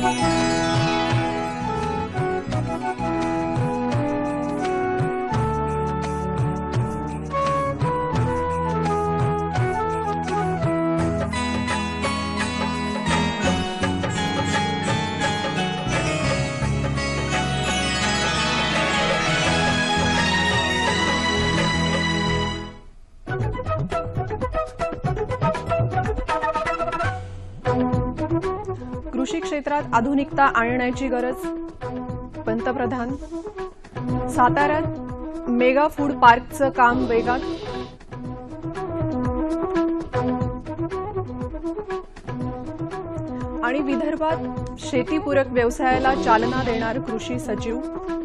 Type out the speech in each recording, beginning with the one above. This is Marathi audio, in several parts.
कृषी क्षेत्रात आधुनिकता आणण्याची गरज, पंतप्रधान. साताऱ्यात मेगा फूड पार्कचं काम वेगात. आणि विदर्भात शेतीपूरक व्यवसायाला चालना देणार कृषी सचिव.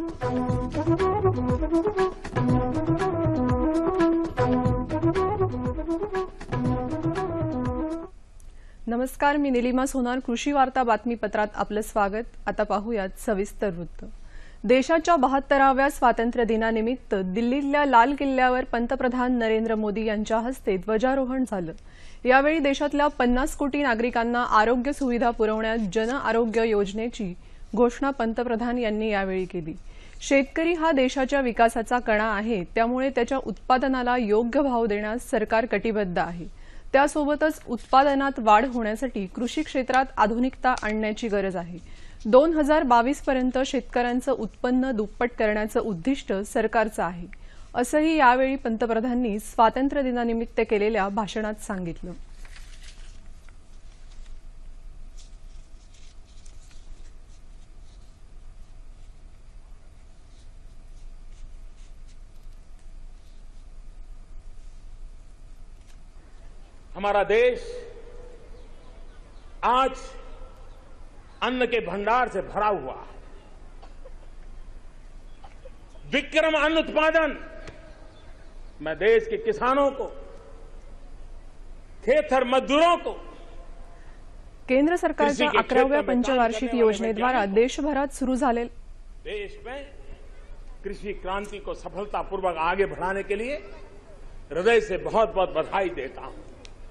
नमस्कार, मी निलिमा सोनार. कृषी वार्ता बातमीपत्रात आपलं स्वागत. आता पाहूयात सविस्तर वृत्त. देशाच्या 72व्या स्वातंत्र्य दिनानिमित्त दिल्लीतल्या लाल किल्ल्यावर पंतप्रधान नरेंद्र मोदी यांच्या हस्ते ध्वजारोहण झालं. यावेळी देशातल्या 50 कोटी नागरिकांना आरोग्य सुविधा पुरवण्यात जन आरोग्य योजनेची घोषणा पंतप्रधान यांनी यावेळी केली. शेतकरी हा देशाच्या विकासाचा कणा आहे, त्यामुळे त्याच्या उत्पादनाला योग्य भाव देण्यास सरकार कटिबद्ध आहे. त्यासोबतच उत्पादनात वाढ होण्यासाठी कृषी क्षेत्रात आधुनिकता आणण्याची गरज आहे. 2022 पर्यंत शेतकऱ्यांचं उत्पन्न दुप्पट करण्याचं उद्दिष्ट सरकारचं आहे, असंही यावेळी पंतप्रधानांनी स्वातंत्र्य दिनानिमित्त केलेल्या भाषणात सांगितलं. हमारा देश आज अन्न के भंडार से भरा हुआ है. विक्रम अन्न उत्पादन. मैं देश के किसानों को, खेतर मजदूरों को, केंद्र सरकारच्या 11व्या पंचवार्षिक योजनेद्वारा देशभरात सुरू झालेले देश में कृषि क्रांति को सफलतापूर्वक आगे बढ़ाने के लिए हृदय से बहुत बहुत बधाई देता हूं.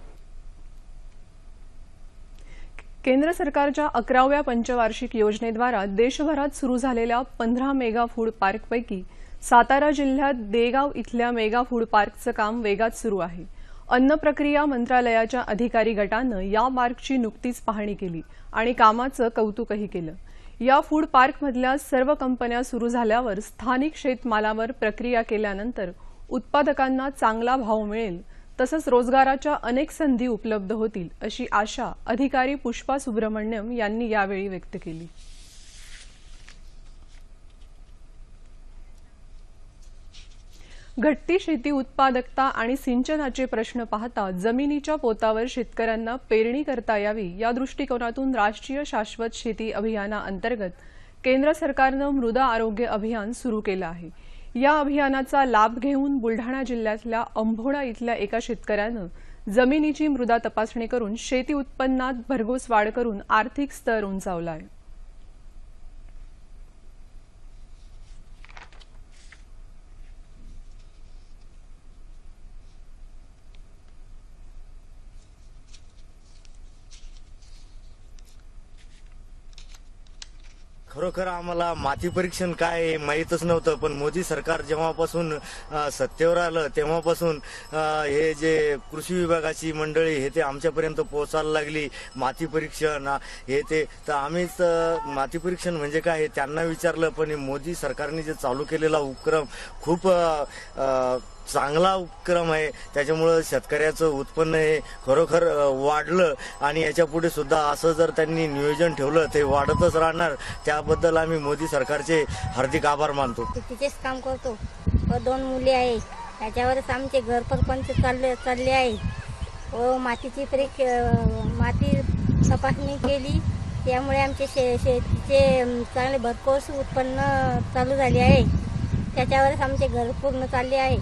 केंद्र सरकारच्या 11व्या पंचवार्षिक योजनेद्वारा देशभरात सुरू झालेल्या 15 मेगा फूड पार्कपैकी सातारा जिल्ह्यात देगाव इथल्या मेगा फूड पार्कचं काम वेगात सुरू आहे. अन्न प्रक्रिया मंत्रालयाच्या अधिकारी गटानं या पार्कची नुकतीच पाहणी केली आणि कामाचं कौतुकही केलं. या फूड पार्कमधल्या सर्व कंपन्या सुरू झाल्यावर स्थानिक शेतमालावर प्रक्रिया केल्यानंतर उत्पादकांना चांगला भाव मिळेल, तसंच रोजगाराच्या अनेक संधी उपलब्ध होतील, अशी आशा अधिकारी पुष्पा सुब्रमण्यम यांनी यावेळी व्यक्त केली. घटती शेती उत्पादकता आणि सिंचनाचे प्रश्न पाहता जमिनीच्या पोतावर शेतकऱ्यांना पेरणी करता यावी या दृष्टिकोनातून राष्ट्रीय शाश्वत शेती अभियानाअंतर्गत केंद्र सरकारनं मृदा आरोग्य अभियान सुरू केलं आहे. या अभियानाचा लाभ घेऊन बुलढाणा जिल्ह्यातल्या अंभोडा इथल्या एका शेतकऱ्यानं जमिनीची मृदा तपासणी करून शेती उत्पन्नात भरघोस वाढ करून आर्थिक स्तर उंचावला आहे. खरोखर आम्हाला माती परीक्षण काय आहे माहीतच नव्हतं, पण मोदी सरकार जेव्हापासून सत्तेवर आलं तेव्हापासून हे जे कृषी विभागाची मंडळी हे ते आमच्यापर्यंत पोहोचायला लागली. माती परीक्षण हे ते तर आम्हीच माती परीक्षण म्हणजे काय हे त्यांना विचारलं, पण मोदी सरकारने जे चालू केलेला उपक्रम खूप चांगला उपक्रम आहे. त्याच्यामुळे शेतकऱ्याचं उत्पन्न हे खरोखर वाढलं आणि याच्या पुढे सुद्धा असं जर त्यांनी नियोजन ठेवलं ते वाढतच राहणार. त्याबद्दल आम्ही मोदी सरकारचे हार्दिक आभार मानतो. तिथेच काम करतो व 2 मुले आहे. त्याच्यावरच आमचे घर परपंच चालले आहे. व माती तपासणी केली, त्यामुळे आमचे शेतीचे चांगले भरघोस उत्पन्न चालू झाले आहे. त्याच्यावरच आमचे घर पूर्ण चालले आहे.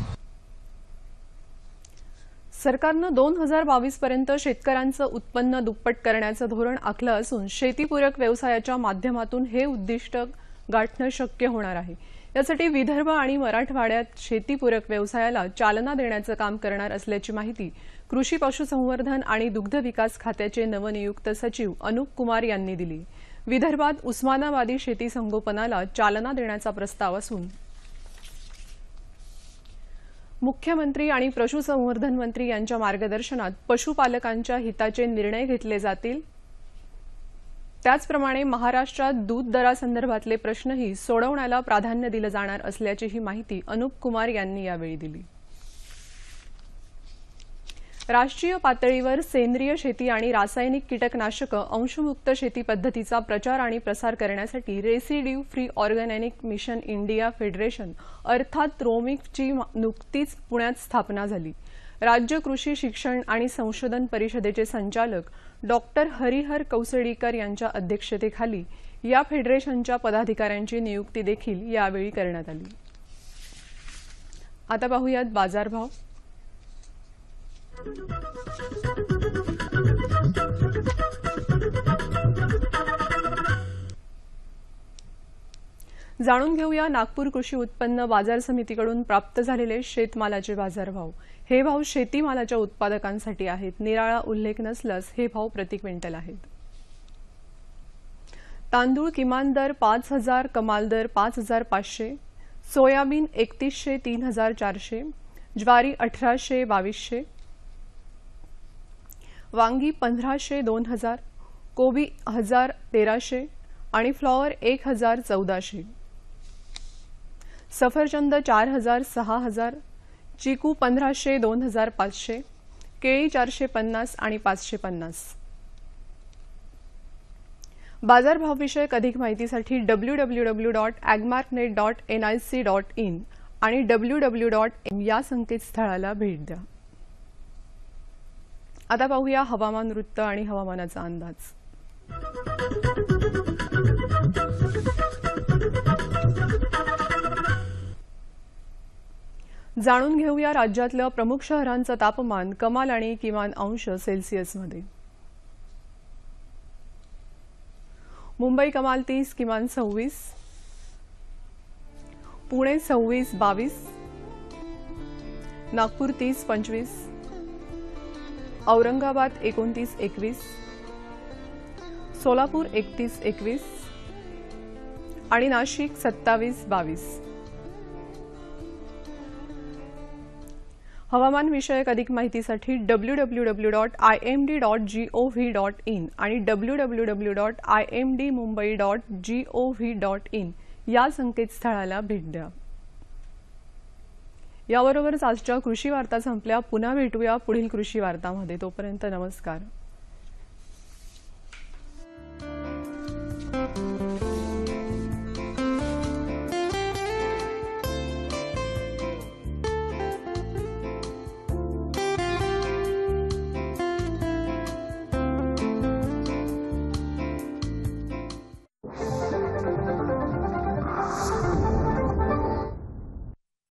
सरकारनं 2022 पर्यंत शेतकऱ्यांचं उत्पन्न दुप्पट करण्याचं धोरण आखलं असून शेतीपूरक व्यवसायाच्या माध्यमातून हे उद्दिष्ट गाठणं शक्य होणार आहे. यासाठी विदर्भ आणि मराठवाड्यात शेतीपूरक व्यवसायाला चालना देण्याचं काम करणार असल्याची माहिती कृषी पशुसंवर्धन आणि दुग्ध विकास खात्याचे नवनियुक्त सचिव अनुप कुमार यांनी दिली. विदर्भात उस्मानाबादी शेती संगोपनाला चालना देण्याचा प्रस्ताव असून मुख्यमंत्री आणि पशुसंवर्धन मंत्री यांच्या मार्गदर्शनात पशुपालकांच्या हिताचे निर्णय घेतले जातील। त्याचप्रमाणे महाराष्ट्रात दूध दरासंदर्भातले प्रश्नही सोडवण्याला प्राधान्य दिलं जाणार असल्याचीही माहिती अनुप कुमार यांनी यावेळी दिली। राष्ट्रीय पातळीवर सेंद्रिय शेती आणि रासायनिक कीटकनाशक अंशमुक्त शेती पद्धतीचा प्रचार आणि प्रसार करण्यासाठी residue free organic mission India federation अर्थात रोमिकची नुकतीच पुण्यात स्थापना झाली। राज्य कृषी शिक्षण आणि संशोधन परिषदेचे संचालक डॉक्टर हरिहर कौसडीकर यांच्या अध्यक्षतेखाली या फेडरेशनच्या पदाधिकाऱ्यांची नियुक्ती देखील यावेळी करण्यात आली। आता पाहूयात बाजारभाव। जाणून घेऊया नागपूर कृषी उत्पन्न बाजार समितीकडून प्राप्त झालेले शेतमालाचे बाजारभाव। हे भाव शेतीमालाच्या उत्पादकांसाठी आहेत। निराळा उल्लेख नसल्यास हे भाव प्रति क्विंटल आहेत। तांदूळ किमान दर 5000, कमाल दर 5500, सोयाबीन 3100 3400, ज्वारी 1800 2200, वांगी 1500 2000, कोबी 1000 1300 आणि फ्लॉवर 1000 1400, सफरचंद 4000 6000, चिकू 1500 2500, केळी 450 आणि 550। बाजारभावविषयक अधिक माहितीसाठी www.agmarknet.nic.in आणि www.m या संकेतस्थळाला भेट द्या। आता पाहूया हवामान वृत्त आणि हवामानाचा अंदाज। जाणून घेऊया राज्यातल्या प्रमुख शहरांचं तापमान कमाल आणि किमान अंश सेल्सिअसमध्ये। मुंबई कमाल 30, किमान 26, पुणे 26 22, नागपूर 30 25, औरंगाबाद 29 21, सोलापूर 31 21 आणि नाशिक 27 22। हवामान विषयक अधिक माहितीसाठी www.imd.gov.in आणि www.imdmumbai.gov.in या संकेतस्थळाला भेट द्या। याबरोबरच आजच्या कृषी वार्ता संपल्या। पुन्हा भेटूया पुढील कृषी वार्तामध्ये। तोपर्यंत नमस्कार।